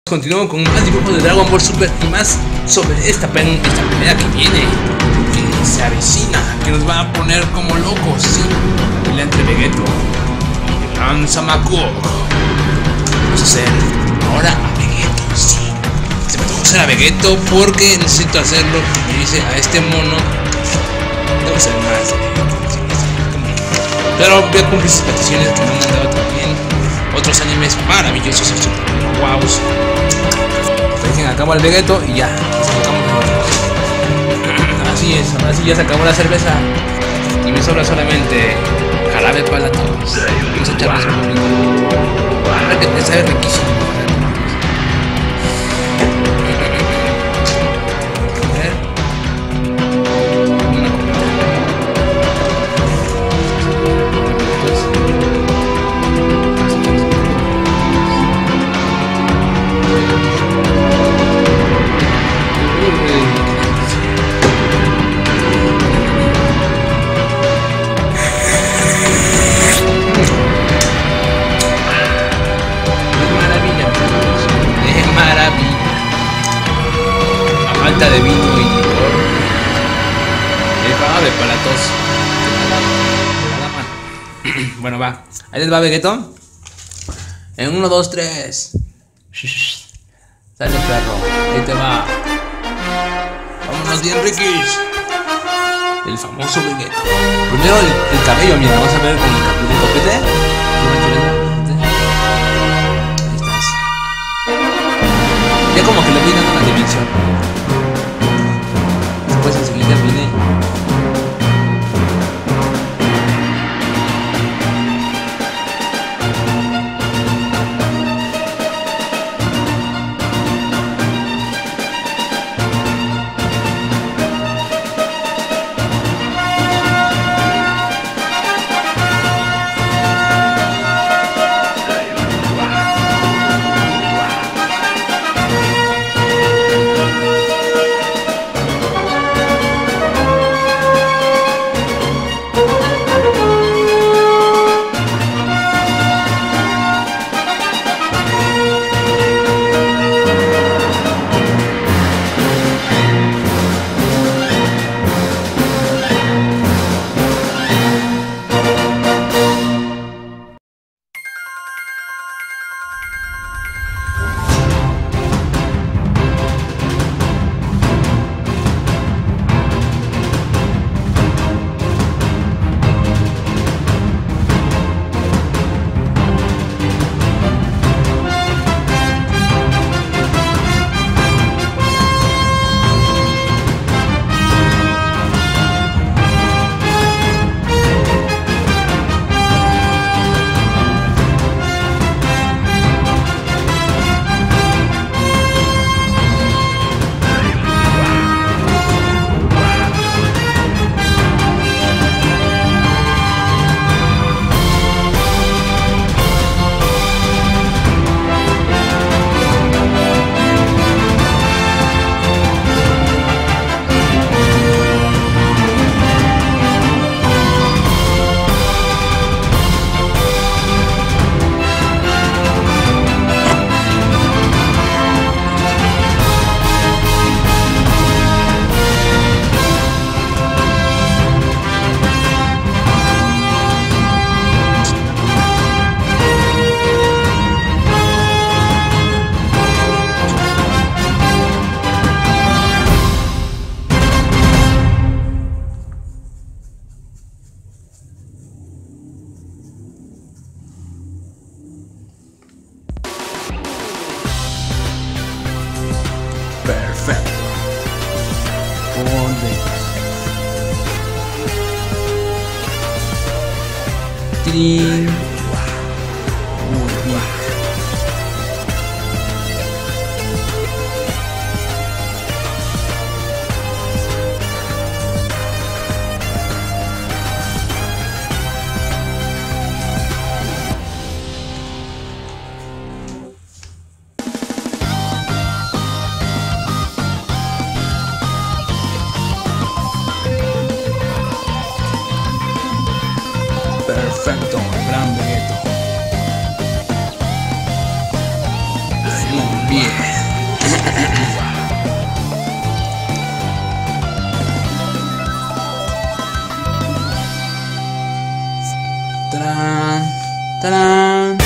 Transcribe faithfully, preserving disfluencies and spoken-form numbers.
Continúo con más dibujos de Dragon Ball Super y más sobre esta, esta pelea que viene, que se avecina, que nos va a poner como locos, sí, la pelea entre Vegeto y el Gran Samakuo. Vamos a hacer ahora a Vegeto, sí, se me tengo que hacer a Vegeto porque necesito hacerlo, y dice a este mono, debo hacer más de Vegeto, sí, pero voy a cumplir sus peticiones que me han mandado también otros animes maravillosos, wow. Dejen acabo el Vegeto y ya. Así es, ahora sí ya se acabó la cerveza y me sobra solamente jarabe para todos. Vamos a echarnos un poquito. A ver que te sabe riquísimo. De vino y licor, el jarabe para la tos. Bueno, va, ahí les va Vegeto. En uno, dos, tres. Sale perro, ahí te va. Vámonos bien, Rikis. El famoso Vegeto. Primero el, el cabello, mira, vamos a ver con el, el copete. Ahí estás. Ya como que le voy dando la dimensión. Pues enseguida viene perfecto. Trin. Muy bien. Perfecto, gran Vegeto. ¡Tarán! ¡Tarán!